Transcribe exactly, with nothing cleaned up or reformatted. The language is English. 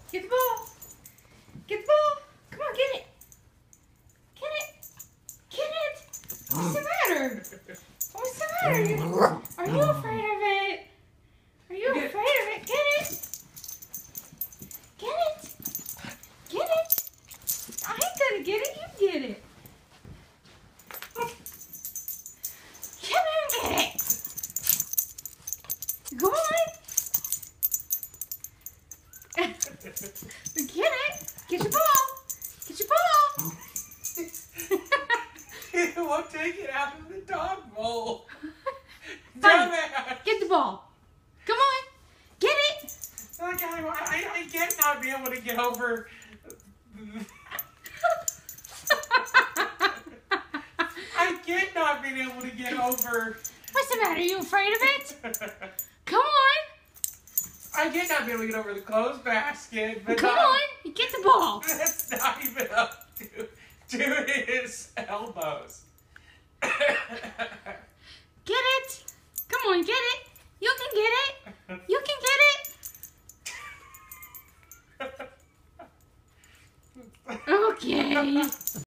Get the ball. Get the ball. Come on, get it. Get it. Get it. What's the matter? What's the matter? Are you, are you afraid of it? Are you afraid of it? Get it. Get it. Get it. I ain't gonna get it. You get it. Come on, get it. Go on. Get it. Get your ball. Get your ball. It won't take it out of the dog bowl. Fine. Dumbass. Get the ball. Come on. Get it. Like, I, I, I can't not be able to get over. I can't not be able to get over. What's the matter? Are you afraid of it? Come on. I can't not be able to get over the clothes basket. But Come not, on. Get the ball. That's not even up to, to his elbows. Get it. Come on, get it. You can get it. You can get it. Okay.